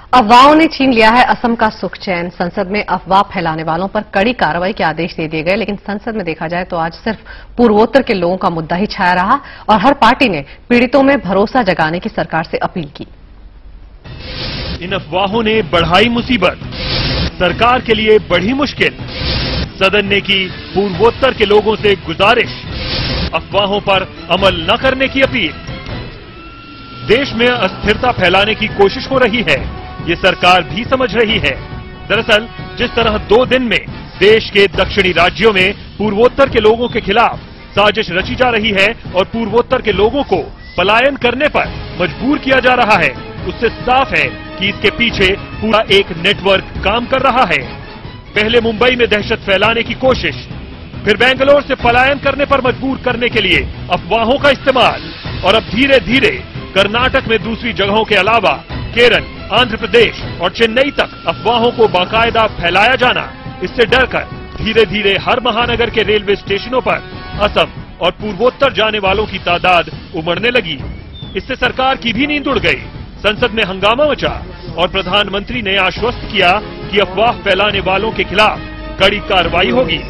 अफवाहों ने छीन लिया है असम का सुख चैन। संसद में अफवाह फैलाने वालों पर कड़ी कार्रवाई के आदेश दे दिए गए, लेकिन संसद में देखा जाए तो आज सिर्फ पूर्वोत्तर के लोगों का मुद्दा ही छाया रहा और हर पार्टी ने पीड़ितों में भरोसा जगाने की सरकार से अपील की। इन अफवाहों ने बढ़ाई मुसीबत, सरकार के लिए बढ़ी मुश्किल। सदन ने की पूर्वोत्तर के लोगों से गुजारिश, अफवाहों पर अमल न करने की अपील। देश में अस्थिरता फैलाने की कोशिश हो रही है, ये सरकार भी समझ रही है। दरअसल जिस तरह 2 दिन में देश के दक्षिणी राज्यों में पूर्वोत्तर के लोगों के खिलाफ साजिश रची जा रही है और पूर्वोत्तर के लोगों को पलायन करने पर मजबूर किया जा रहा है, उससे साफ है कि इसके पीछे पूरा एक नेटवर्क काम कर रहा है। पहले मुंबई में दहशत फैलाने की कोशिश, फिर बेंगलोर से पलायन करने पर मजबूर करने के लिए अफवाहों का इस्तेमाल, और अब धीरे धीरे कर्नाटक में दूसरी जगहों के अलावा केरल, आंध्र प्रदेश और चेन्नई तक अफवाहों को बाकायदा फैलाया जाना। इससे डरकर धीरे धीरे हर महानगर के रेलवे स्टेशनों पर असम और पूर्वोत्तर जाने वालों की तादाद उमड़ने लगी। इससे सरकार की भी नींद उड़ गई। संसद में हंगामा मचा और प्रधानमंत्री ने आश्वस्त किया कि अफवाह फैलाने वालों के खिलाफ कड़ी कार्रवाई होगी।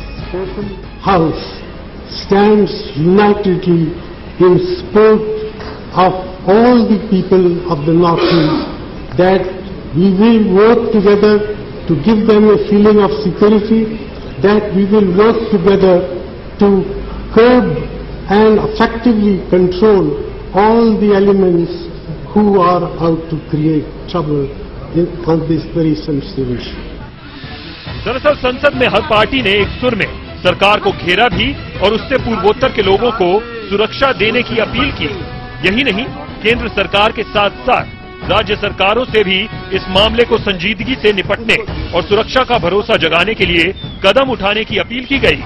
House stands unitedly in support of all the people of the Northeast, that we will work together to give them a feeling of security, that we will work together to curb and effectively control all the elements who are out to create trouble on this very sensitive issue. दरअसल संसद में हर party ने एक सुर में सरकार को घेरा भी और उससे पूर्वोत्तर के लोगों को सुरक्षा देने की अपील की। यही नहीं, केंद्र सरकार के साथ साथ राज्य सरकारों से भी इस मामले को संजीदगी से निपटने और सुरक्षा का भरोसा जगाने के लिए कदम उठाने की अपील की गई।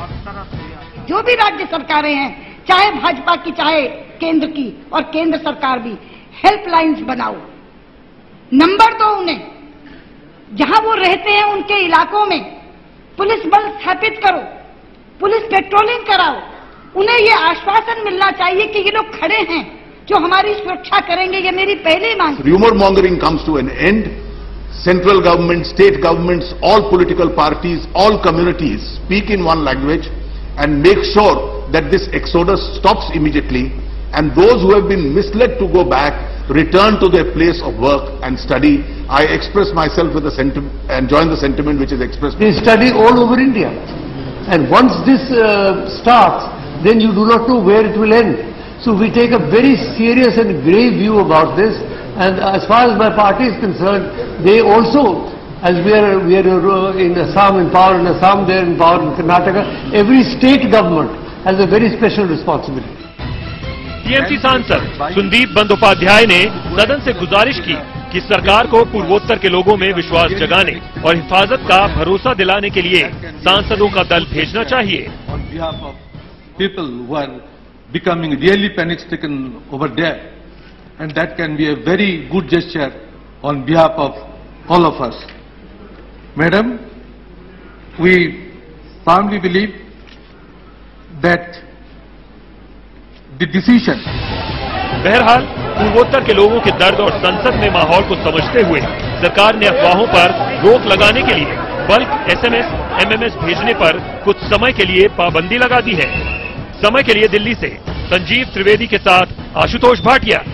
जो भी राज्य सरकारें हैं, चाहे भाजपा की चाहे केंद्र की, और केंद्र सरकार भी, हेल्पलाइंस बनाओ, नंबर दो उन्हें, जहां वो रहते हैं उनके इलाकों में पुलिस बल स्थापित करो, पुलिस पेट्रोलिंग कराओ। उन्हें ये आश्वासन मिलना चाहिए कि ये लोग खड़े हैं जो हमारी सुरक्षा करेंगे। ये मेरी पहली मांग। Rumor mongering comes to an end. Central government, state governments, all political parties, all communities speak in one language and make sure that this exodus stops immediately, and those who have been misled to go back return to their place of work and study. I express myself with the sentiment and join the sentiment which is expressed. They study all over India, and once this starts, then you do not know where it will end. So we take a very serious and grave view about this, and as far as my party is concerned, they also, as we are in Assam in power in Assam, they are in power in Karnataka, every state government has a very special responsibility. TMC सांसद सुदीप बंदोपाध्याय ने सदन से गुजारिश की कि सरकार को पूर्वोत्तर के लोगों में विश्वास जगाने और हिफाजत का भरोसा दिलाने के लिए सांसदों का दल भेजना चाहिए। On behalf of people who are becoming really panic-stricken over there, and that can be a very good gesture on behalf of all of us. Madam, we firmly believe that the decision. बहरहाल पूर्वोत्तर के लोगों के दर्द और संसद में माहौल को समझते हुए सरकार ने अफवाहों पर रोक लगाने के लिए बल्क SMS, MMS भेजने पर कुछ समय के लिए पाबंदी लगा दी है। समय के लिए दिल्ली से संजीव त्रिवेदी के साथ आशुतोष भाटिया।